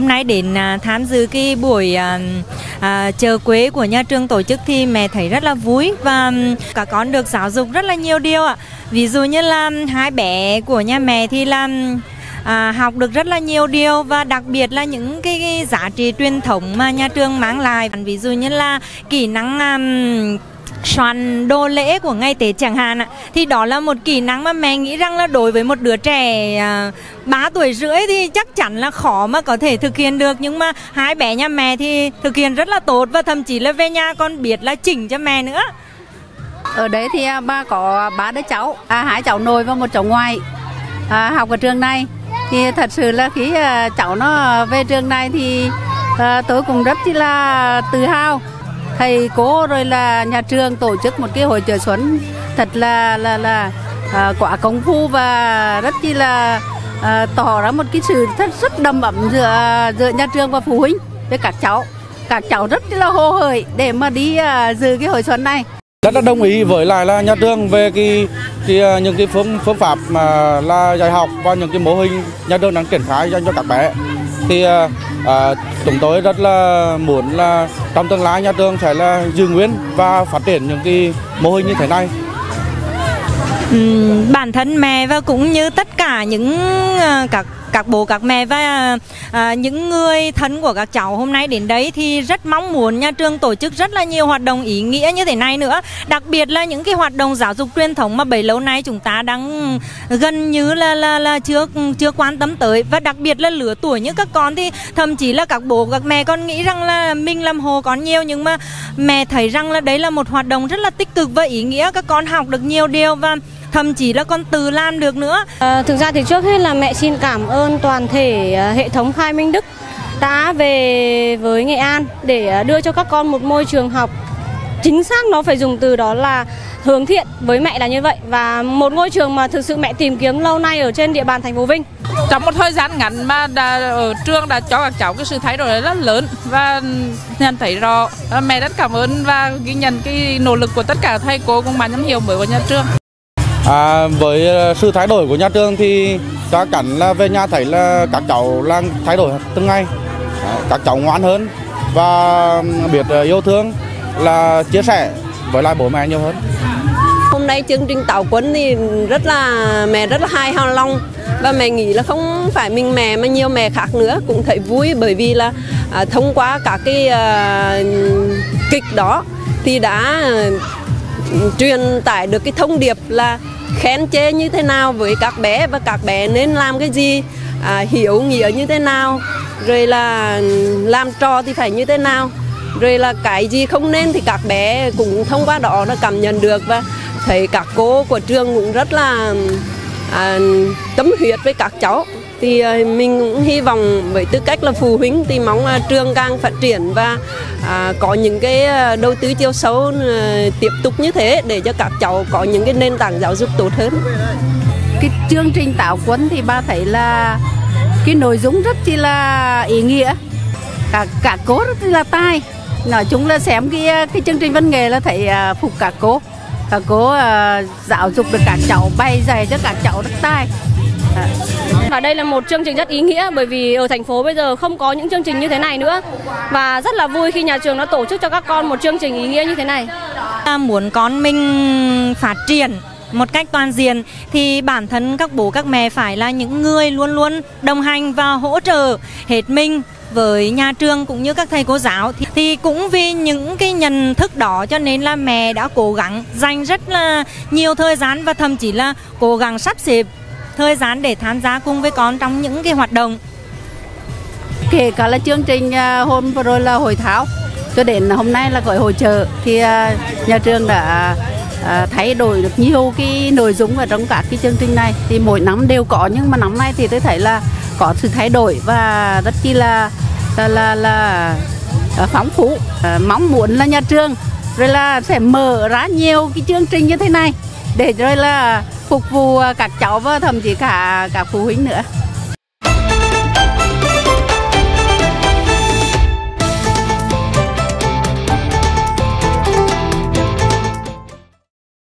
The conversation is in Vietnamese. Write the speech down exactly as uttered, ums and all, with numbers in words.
hôm nay đến à, tham dự cái buổi à, à, chợ quê của nhà trường tổ chức thì mẹ thấy rất là vui và cả con được giáo dục rất là nhiều điều ạ. Ví dụ như là hai bé của nhà mẹ thì là à, học được rất là nhiều điều và đặc biệt là những cái, cái giá trị truyền thống mà nhà trường mang lại. Ví dụ như là kỹ năng um, soạn đồ lễ của ngày Tết chẳng hạn ạ, thì đó là một kỹ năng mà mẹ nghĩ rằng là đối với một đứa trẻ à, ba tuổi rưỡi thì chắc chắn là khó mà có thể thực hiện được, nhưng mà hai bé nhà mẹ thì thực hiện rất là tốt và thậm chí là về nhà con biết là chỉnh cho mẹ nữa. Ở đấy thì ba có ba đứa cháu, à, hai cháu nội và một cháu ngoại à, học ở trường này. Thì thật sự là khi à, cháu nó về trường này thì à, tôi cũng rất là tự hào. Thầy cô rồi là nhà trường tổ chức một cái hội chợ xuân thật là là là à, quả công phu và rất chi là à, tỏ ra một cái sự rất rất đầm ấm giữa giữa nhà trường và phụ huynh với các cháu. Các cháu rất là hồ hởi để mà đi à, dự cái hội xuân này. Rất là đồng ý với lại là nhà trường về cái, cái những cái phương phương pháp mà là dạy học và những cái mô hình nhà trường đang triển khai cho, cho các bé. Thì à, chúng tôi rất là muốn là trong tương lai nhà trường sẽ là giữ nguyên và phát triển những cái mô hình như thế này. Ừ, bản thân mẹ và cũng như tất cả những uh, các các bố các mẹ và uh, những người thân của các cháu hôm nay đến đấy thì rất mong muốn nhà trường tổ chức rất là nhiều hoạt động ý nghĩa như thế này nữa, đặc biệt là những cái hoạt động giáo dục truyền thống mà bấy lâu nay chúng ta đang gần như là là là chưa chưa quan tâm tới, và đặc biệt là lứa tuổi như các con thì thậm chí là các bố các mẹ con nghĩ rằng là mình làm hồ con nhiều, nhưng mà mẹ thấy rằng là đấy là một hoạt động rất là tích cực và ý nghĩa, các con học được nhiều điều và thậm chí là con tự làm được nữa. À, thực ra thì trước hết là mẹ xin cảm ơn toàn thể uh, hệ thống Khai Minh Đức đã về với Nghệ An để uh, đưa cho các con một môi trường học chính xác, nó phải dùng từ đó là hướng thiện, với mẹ là như vậy, và một ngôi trường mà thực sự mẹ tìm kiếm lâu nay ở trên địa bàn thành phố Vinh. Trong một thời gian ngắn mà đã, ở trường đã cho các cháu cái sự thay đổi rất lớn và nhận thấy rõ. Mẹ rất cảm ơn và ghi nhận cái nỗ lực của tất cả thầy cô cùng ban giám hiệu mới của nhà trường. À, với sự thay đổi của nhà trường thì chắc chắn là về nhà thấy là các cháu đang thay đổi từng ngày, các cháu ngoan hơn và biết yêu thương, là chia sẻ với lại bố mẹ nhiều hơn. Hôm nay chương trình táo quân thì rất là mẹ rất là hài lòng, và mẹ nghĩ là không phải mình mẹ mà nhiều mẹ khác nữa cũng thấy vui, bởi vì là à, thông qua các cái à, kịch đó thì đã truyền tải được cái thông điệp là khen chê như thế nào với các bé và các bé nên làm cái gì, à, hiểu nghĩa như thế nào, rồi là làm trò thì phải như thế nào, rồi là cái gì không nên thì các bé cũng thông qua đó nó cảm nhận được, và thấy các cô của trường cũng rất là à, tâm huyết với các cháu. Thì à, mình cũng hy vọng với tư cách là phụ huynh thì mong à, trường càng phát triển và à, có những cái đầu tư chiều sâu à, tiếp tục như thế để cho các cháu có những cái nền tảng giáo dục tốt hơn. Cái chương trình táo quân thì ba thấy là cái nội dung rất chi là ý nghĩa, cả cả cô rất là tài. Nói chung là xem cái cái chương trình văn nghệ là thấy à, phục cả cô, cả cô à, giáo dục được các cháu, bày dạy cho các cháu rất tài. À. Và đây là một chương trình rất ý nghĩa, bởi vì ở thành phố bây giờ không có những chương trình như thế này nữa, và rất là vui khi nhà trường đã tổ chức cho các con một chương trình ý nghĩa như thế này. Muốn con mình phát triển một cách toàn diện thì bản thân các bố các mẹ phải là những người luôn luôn đồng hành và hỗ trợ hết mình với nhà trường cũng như các thầy cô giáo. Thì, thì cũng vì những cái nhận thức đó cho nên là mẹ đã cố gắng dành rất là nhiều thời gian và thậm chí là cố gắng sắp xếp thời gian để tham gia cùng với con trong những cái hoạt động. Kể cả là chương trình hôm vừa rồi là hội thảo cho đến hôm nay là gọi hội chợ, thì nhà trường đã thay đổi được nhiều cái nội dung ở trong các cái chương trình này. Thì mỗi năm đều có, nhưng mà năm nay thì tôi thấy là có sự thay đổi và rất chi là là là, là phong phú. Mong muốn là nhà trường rồi là sẽ mở ra nhiều cái chương trình như thế này để rồi là phục vụ các cháu và thậm chí cả các phụ huynh nữa.